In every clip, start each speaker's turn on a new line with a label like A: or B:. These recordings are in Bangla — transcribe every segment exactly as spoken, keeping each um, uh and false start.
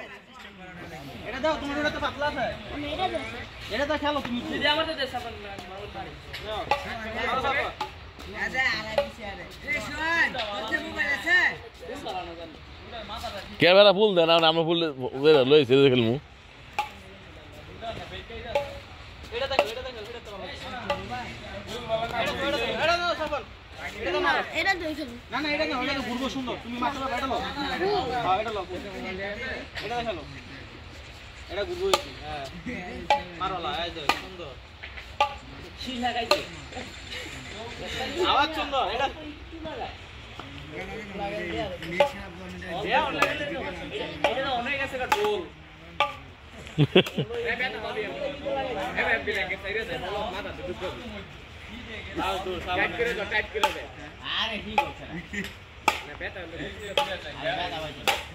A: এটা দাও তোমার ওটা তো পাতলা আছে আমি এটা দাও এটা তো খেলো তুমি দিদি আমাদের দে সাবান মামুল বাড়ি নাও আরো সাবান আরে আরে দিছি আরে এই শুন তোর মোবাইল আছে চালানো জান মাথাটা
B: ক্যামেরা ফুল দেন আমরা ফুল ওরে লইছে খেলমু
A: এটা দেখো এটা দেখো এটা তো এটা দাও সাবান এটা না এটা দেই খেলু না না এটা না ওটা তো ঘুরবো সুন্দর তুমি মাথাটা বাইটা নাও হ্যাঁ এটা নাও এটা খেলো এটা ঘুরবো হ্যাঁ মারলা এই যে সুন্দর কি লাগাইছে আওয়াজ সুন্দর এটা কি লাগায় এটা অনেক আছে কা গোল এই বেটা দাও এই বেটা বিলাকে সাইরে দে মাথা তো দুটো দাও তো টাইট করে দাও টাইট করে দে আরে ঠিক আছে না বেটা বেটা ভাই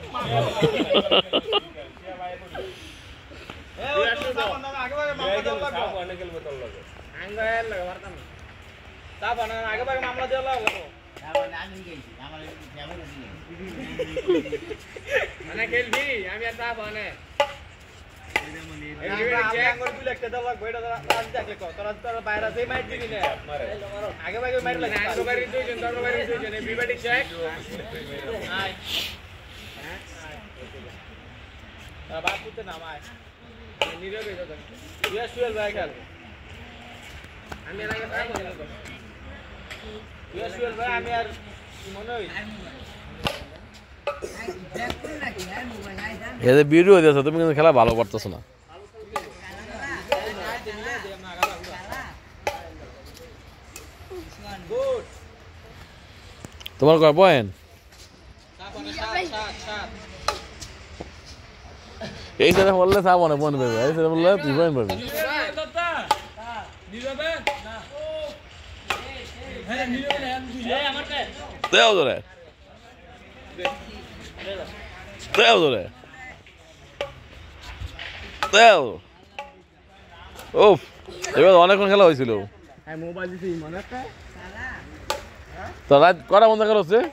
A: এ ও সাবান না আগে ভাগে মামলা দেওয়া লাগবে সাবান অনেক বোতল লাগে আঙ্গায় লাগে মারতাম না সাবান আগে ভাগে মামলা দেওয়া লাগবে সাবান আমি গেছি আমার ফেভারিট দিই মানে খেলবি আমি আর সাবানে এই যে চেক করে তুই একটা দেওয়া লাগবে এটা আজ দেখলে কত তোরা তোরা বাইরে যেই মাইট দিবি না আগে ভাগে মাইট লাগে আগে ভাগে দুইজন দর ভাগে দুইজন এভরিবডি চেক হাই হ্যাঁ বাপুতে নামায় নীরবে দাদা ইয়া সুয়েল ভাই খেল আমি এর আগে ট্রাই করে দেব ইয়া সুয়েল ভাই আমি আর মনে হই
B: এই যে ভিডিও দিছো তুমি কিন্তু খেলা ভালো করতেছ না
A: গুড
B: তোমার কয় পয়েন্ট এই যে বললে সাবনে পয়েন্ট পাবে এই যে বললে তুই পয়েন্ট পাবি দেও ধরে দেও ধরে দেও ওফ এবার অনেকক্ষণ খেলা হয়েছিল
A: মোবাইল দিছি মনে আছে
B: তো রাত কটা বন্ধ করা হচ্ছে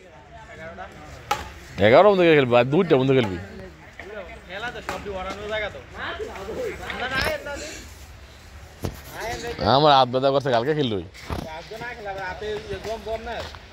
B: এগারো বন্ধ করে খেলবি আর দুইটা বন্ধ খেলবি
A: খেলা তো সবই ওড়ানোর জায়গা তো
B: আমার হাত ব্যথা করছে কালকে খেললো
A: আজকে না খেলা আপনি গম গম না